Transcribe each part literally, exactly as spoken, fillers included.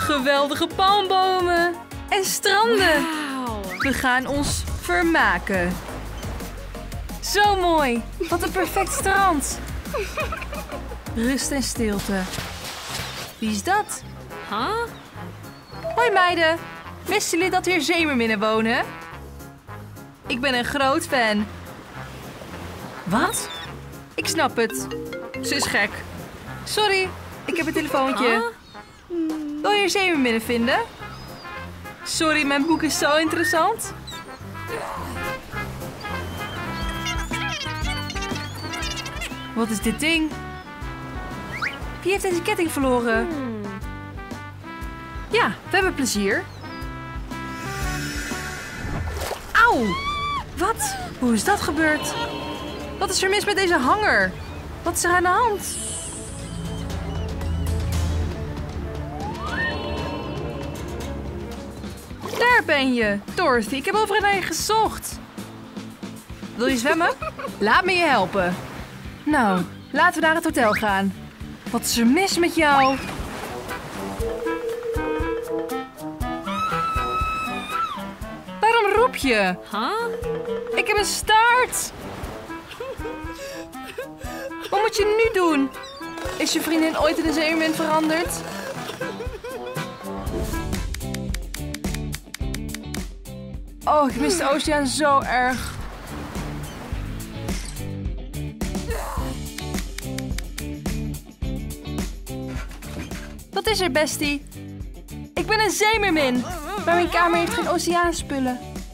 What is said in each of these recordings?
Geweldige palmbomen. En stranden. Wauw. We gaan ons vermaken. Zo mooi. Wat een perfect strand. Rust en stilte. Wie is dat? Huh? Hoi meiden. Wisten jullie dat hier zeemerminnen wonen? Ik ben een groot fan. Wat? Ik snap het. Ze is gek. Sorry, ik heb een telefoontje. Huh? Wil je hier zeemerminnen vinden? Sorry, mijn boek is zo interessant. Wat is dit ding? Wie heeft deze ketting verloren? Hmm. Ja, we hebben plezier. Auw! Wat? Hoe is dat gebeurd? Wat is er mis met deze hanger? Wat is er aan de hand? Daar ben je, Dorothy. Ik heb overal naar je gezocht. Wil je zwemmen? Laat me je helpen. Nou, laten we naar het hotel gaan. Wat is er mis met jou? Waarom roep je? Huh? Ik heb een staart. Wat moet je nu doen? Is je vriendin ooit in een zeemermin veranderd? Oh, ik mis de oceaan zo erg. Wat is er, bestie? Ik ben een zeemermin, maar mijn kamer heeft geen oceaanspullen.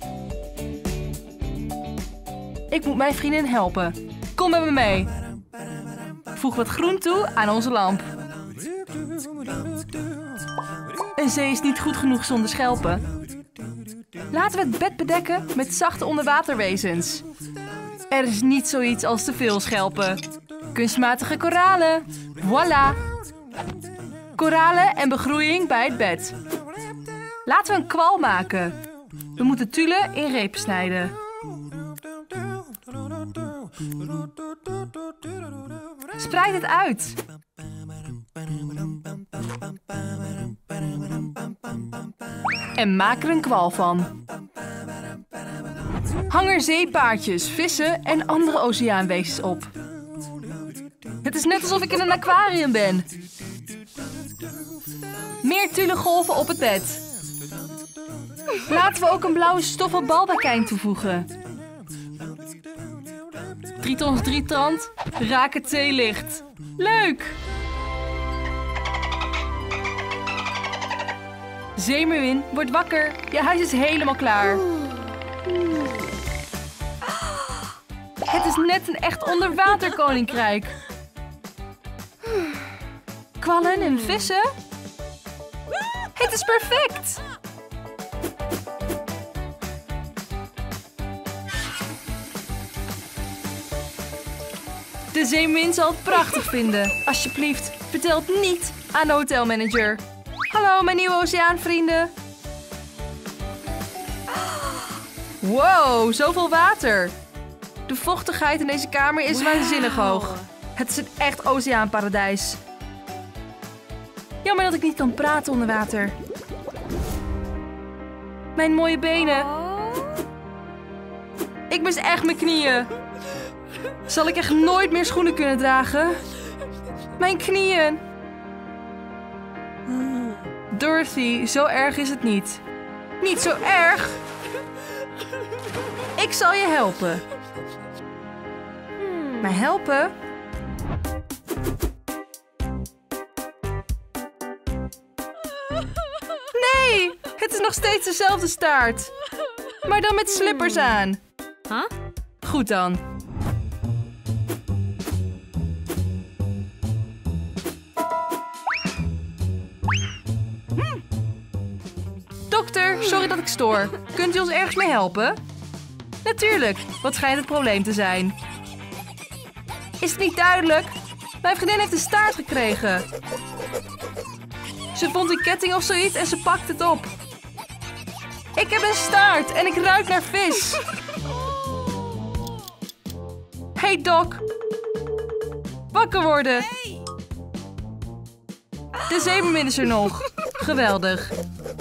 Ik moet mijn vriendin helpen. Kom met me mee. Voeg wat groen toe aan onze lamp. Een zee is niet goed genoeg zonder schelpen. Laten we het bed bedekken met zachte onderwaterwezens. Er is niet zoiets als te veel schelpen. Kunstmatige koralen. Voilà. Koralen en begroeiing bij het bed. Laten we een kwal maken. We moeten tulle in repen snijden. Spreid het uit. En maak er een kwal van. Hang er zeepaardjes, vissen en andere oceaanwezens op. Het is net alsof ik in een aquarium ben. Meer tulle golven op het bed. Laten we ook een blauwe stoffen baldakijn toevoegen. Tritons drietrand, raak het zeelicht. Leuk! Zeemermin, word wakker. Je huis is helemaal klaar. Het is net een echt onderwaterkoninkrijk. Kwallen en vissen? Het is perfect! De zeemermin zal het prachtig vinden. Alsjeblieft, vertel het niet aan de hotelmanager. Hallo, mijn nieuwe oceaanvrienden. Wow, zoveel water. De vochtigheid in deze kamer is waanzinnig hoog. Het is een echt oceaanparadijs. Jammer dat ik niet kan praten onder water. Mijn mooie benen. Ik mis echt mijn knieën. Zal ik echt nooit meer schoenen kunnen dragen? Mijn knieën. Dorothy, zo erg is het niet. Niet zo erg? Ik zal je helpen. Mij helpen? Nee, het is nog steeds dezelfde staart. Maar dan met slippers aan. Huh? Goed dan. Dokter, sorry dat ik stoor. Kunt u ons ergens mee helpen? Natuurlijk, wat schijnt het probleem te zijn? Is het niet duidelijk? Mijn vriendin heeft een staart gekregen. Ze vond een ketting of zoiets en ze pakt het op. Ik heb een staart en ik ruik naar vis. Hey Doc. Wakker worden. De zeemermin is er nog. Geweldig.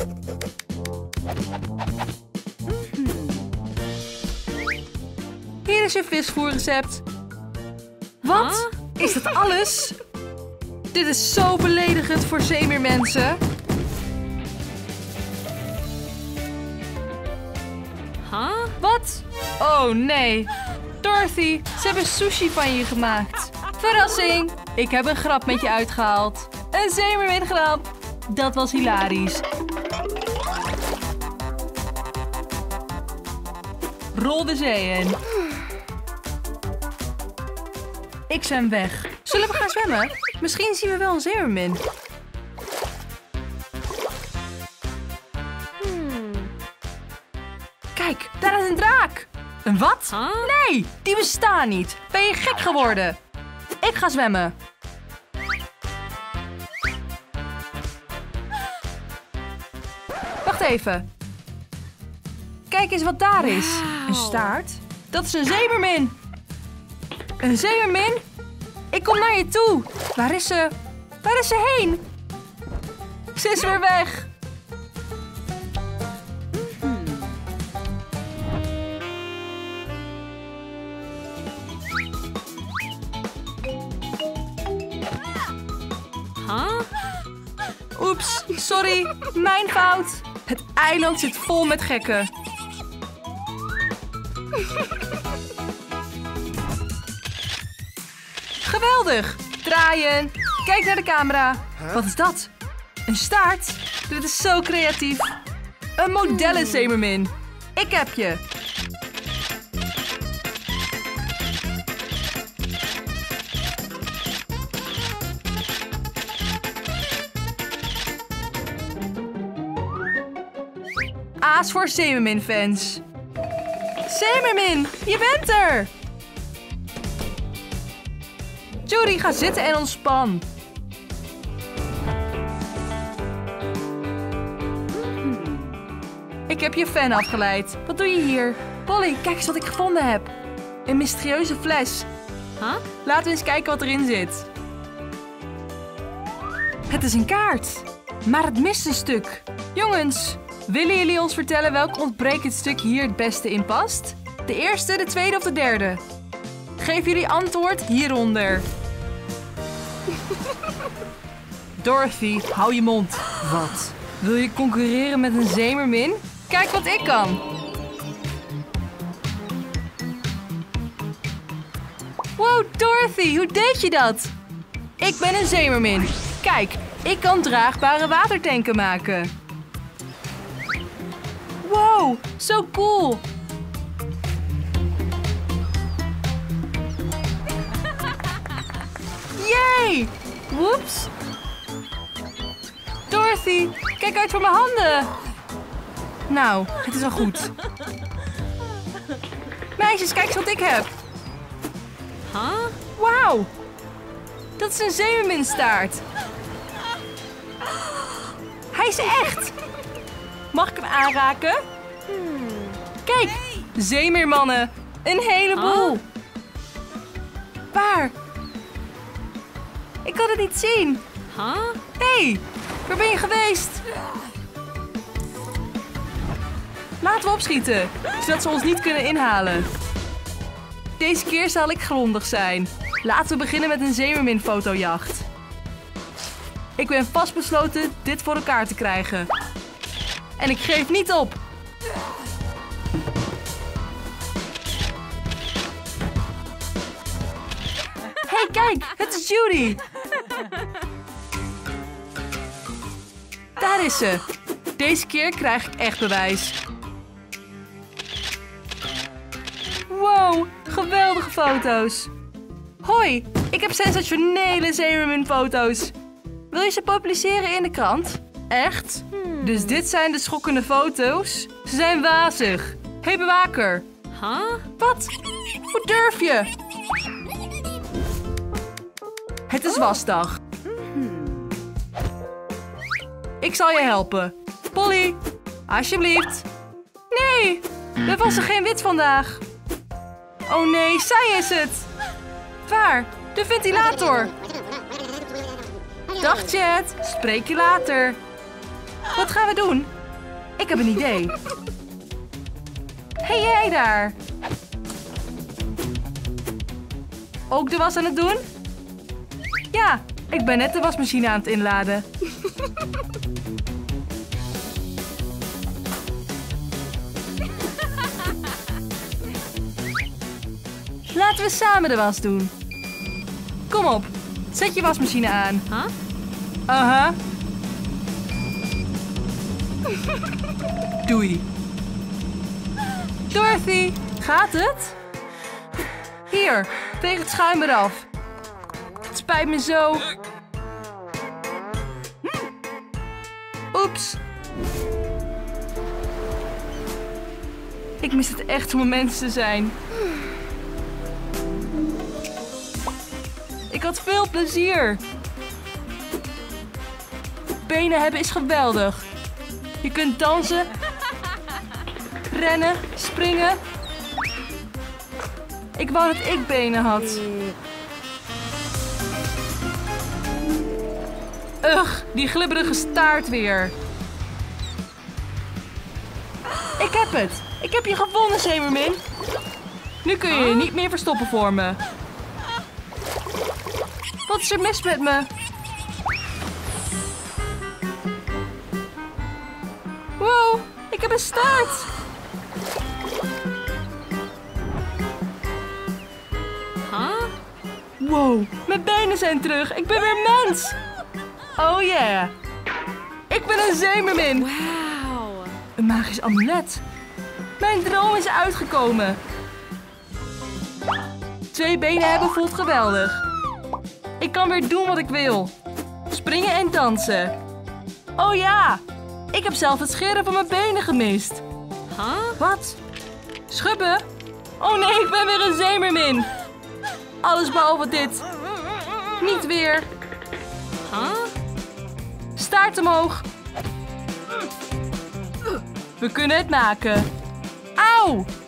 Hier is je visvoerrecept. Wat? Is dat alles? Dit is zo beledigend voor zeemeermensen. Huh? Wat? Oh nee. Dorothy, ze hebben sushi van je gemaakt. Verrassing! Ik heb een grap met je uitgehaald. Een zeemeermin-grap. Dat was hilarisch. Rol de zee in. Ik zwem weg. Zullen we gaan zwemmen? Misschien zien we wel een zeemeermin. Hmm. Kijk, daar is een draak. Een wat? Huh? Nee, die bestaan niet. Ben je gek geworden? Ik ga zwemmen. Wacht even. Kijk eens wat daar is. Wauw. Een staart? Dat is een zeemeermin. Een zeemeermin? Ik kom naar je toe. Waar is ze? Waar is ze heen? Ze is weer weg. Huh? Oeps, sorry. Mijn fout. Het eiland zit vol met gekken. Geweldig. Draaien. Kijk naar de camera. Wat is dat? Een staart? Dit is zo creatief. Een modellenzeemermin. Ik heb je. A's voor Zeemermin-fans. Zeemermin, je bent er! Judy, ga zitten en ontspan. Ik heb je fan afgeleid. Wat doe je hier? Polly, kijk eens wat ik gevonden heb. Een mysterieuze fles. Huh? Laten we eens kijken wat erin zit. Het is een kaart. Maar het mist een stuk. Jongens, willen jullie ons vertellen welk ontbrekend stuk hier het beste in past? De eerste, de tweede of de derde? Geef jullie antwoord hieronder. Dorothy, hou je mond. Wat? Wil je concurreren met een zeemermin? Kijk wat ik kan. Wow, Dorothy, hoe deed je dat? Ik ben een zeemermin. Kijk, ik kan draagbare watertanken maken. Wow, zo cool. Yay! Woeps. Dorothy, kijk uit voor mijn handen. Nou, het is al goed. Meisjes, kijk eens wat ik heb. Huh? Wauw. Dat is een zeemerminstaart. Hij is echt. Mag ik hem aanraken? Kijk, zeemeermannen. Een heleboel. Huh? Waar? Ik kan het niet zien. Huh? Hé, hey, waar ben je geweest? Laten we opschieten, zodat ze ons niet kunnen inhalen. Deze keer zal ik grondig zijn. Laten we beginnen met een zeemermin-fotojacht. Ik ben vastbesloten dit voor elkaar te krijgen. En ik geef niet op. Hé, hey, kijk, het is Judy. Daar is ze. Deze keer krijg ik echt bewijs. Wow, geweldige foto's. Hoi, ik heb sensationele zeemermin-foto's. Wil je ze publiceren in de krant? Echt? Dus dit zijn de schokkende foto's? Ze zijn wazig. Hé, hey, bewaker. Huh? Wat? Hoe durf je? Het is wasdag. Ik zal je helpen. Polly, alsjeblieft. Nee, er was er geen wit vandaag. Oh nee, zij is het. Waar? De ventilator. Dag Chad, spreek je later. Wat gaan we doen? Ik heb een idee. Hey jij daar. Ook de was aan het doen? Ja, ik ben net de wasmachine aan het inladen. Laten we samen de was doen. Kom op, zet je wasmachine aan. Huh? Aha. Doei. Dorothy, gaat het? Hier, veeg het schuim eraf. Het spijt me zo. Hm. Oeps. Ik mis het echt om een mens te zijn. Ik had veel plezier. Benen hebben is geweldig. Je kunt dansen, rennen, springen. Ik wou dat ik benen had. Ugh, die glibberige staart weer. Ik heb het. Ik heb je gevonden, Zemermin. Nu kun je je niet meer verstoppen voor me. Wat is er mis met me? Wow, ik heb een staart. Huh? Wow, mijn benen zijn terug. Ik ben weer mens. Oh yeah. Ik ben een zeemermin. Wauw. Een magisch amulet. Mijn droom is uitgekomen. Twee benen hebben voelt geweldig. Ik kan weer doen wat ik wil. Springen en dansen. Oh ja, ik heb zelf het scheren van mijn benen gemist. Huh? Wat? Schubben? Oh nee, ik ben weer een zeemermin. Alles behalve dit. Niet weer. Huh? Staart omhoog. We kunnen het maken. Auw!